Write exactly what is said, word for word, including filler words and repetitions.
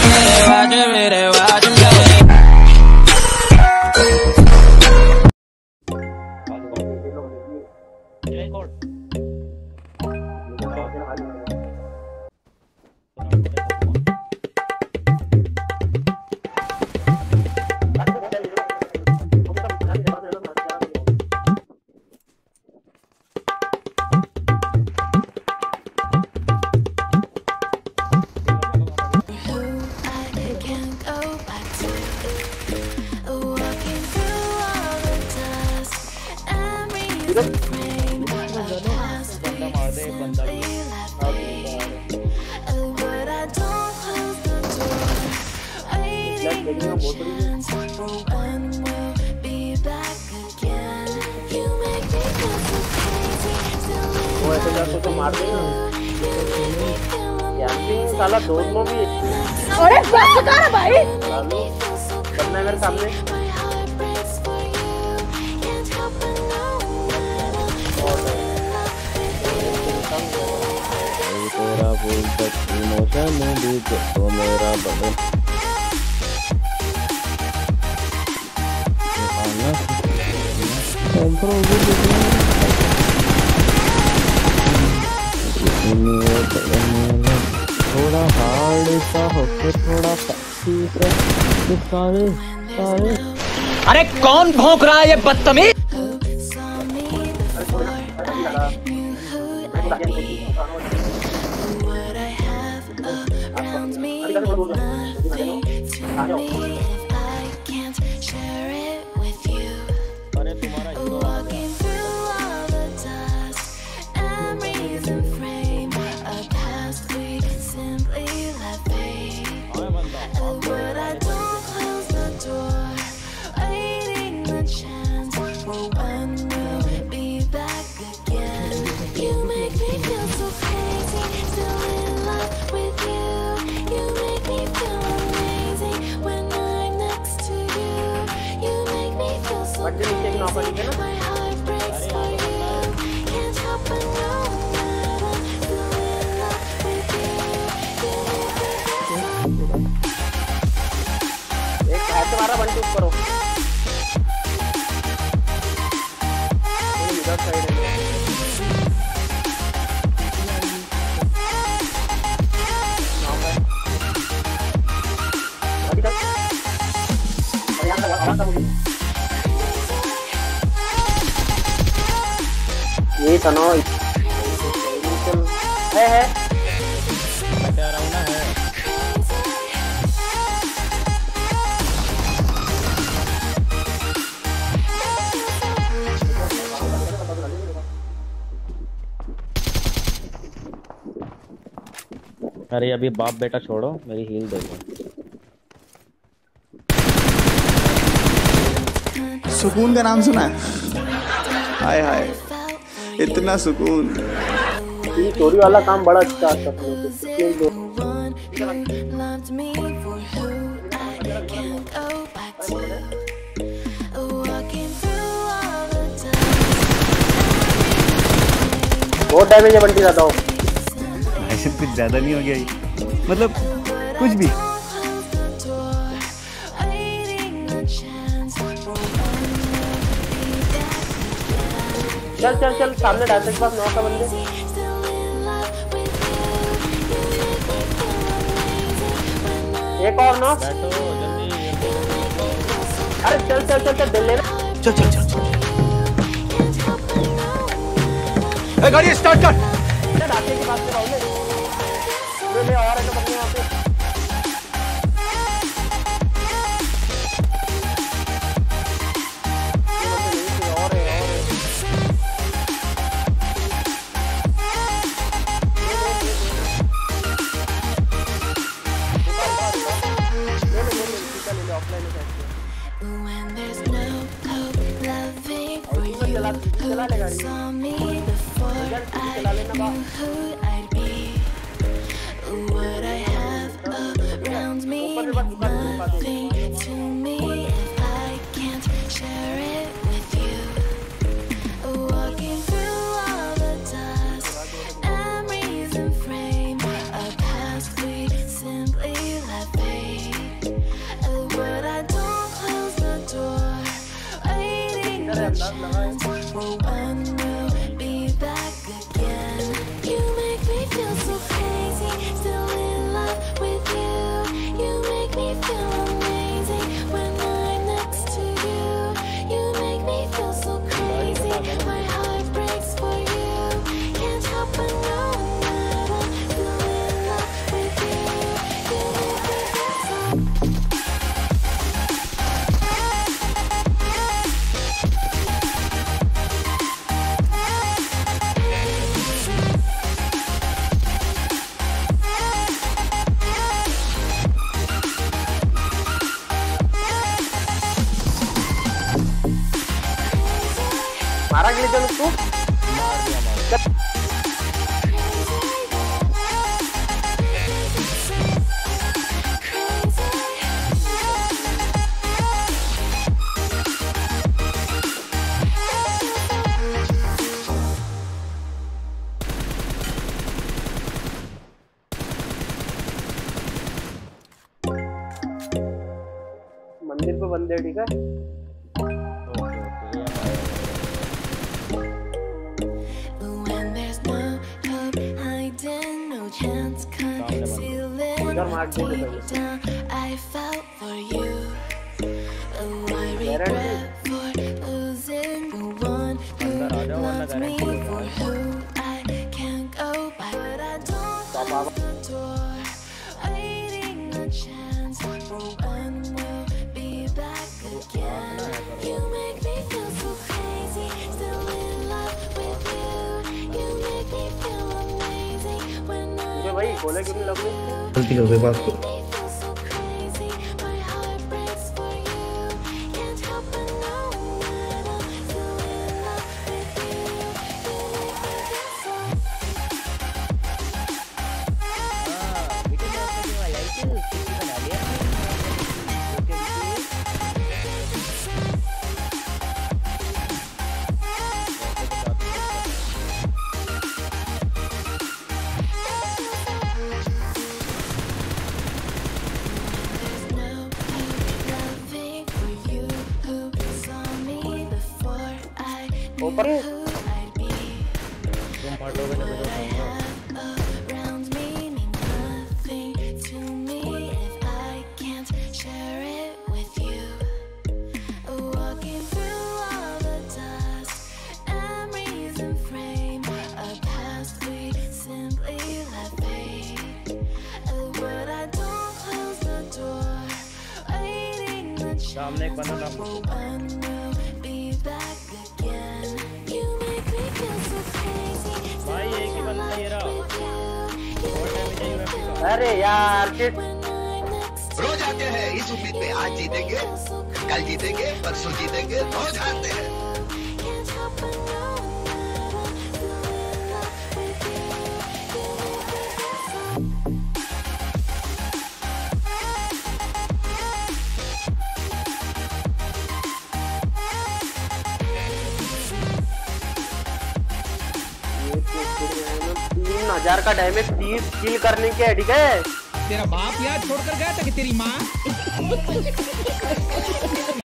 वो ऐसे जाके तो मार देना यार साला दोनों भी। अरे क्या कर भाई लालू करना है मेरे सामने। तेरा फूल तक इमोशन भी तो मेरा बदल थोड़ा हार्ड सा होके थोड़ा सारे सारे। अरे कौन भौंक रहा है ये बदतमीज? तुम्हारा वन टू करो इधर साइड है। अभी तक और यहाँ तक आवाज आऊंगी ये तनो है है बता रहा हूँ ना है। अरे अभी बाप बेटा छोड़ो मेरी हील दे दो। सुकून का नाम सुना है? हाय हाय इतना सुकून। ये चोरी वाला काम बड़ा अच्छा है बहुत डैमेज है बंटी ज्यादा हो। कुछ ज्यादा नहीं हो गया मतलब कुछ भी। चल चल चल सामने डायरेक्ट के पास नौ का बंदे। एक और नौ। अरे चल चल चल चल दिल लेना। चल चल चल चल ए गाड़ी स्टार्ट कर। डाके के पास में रहोगे ले और है तो बंदे वहां पे। चला ले गाड़ी चला लेना Simply left मारा के लिए चलो तू मार दिया मार मंदिर पे बंदे ठीक है उधर मार दे भाई बोले क्यों नहीं लग रही गलती हो गई बात को ऊपर सामने एक बंदा भाई एक ही बंदा ये रहा अरे यार किट रोज आते हैं इस उम्मीद में आज जीतेंगे कल जीतेंगे परसों जीतेंगे रोज हारते हैं तीन हजार का डैमेज तीस किल करने के ठीक है तेरा बाप यार छोड़कर गया था कि तेरी माँ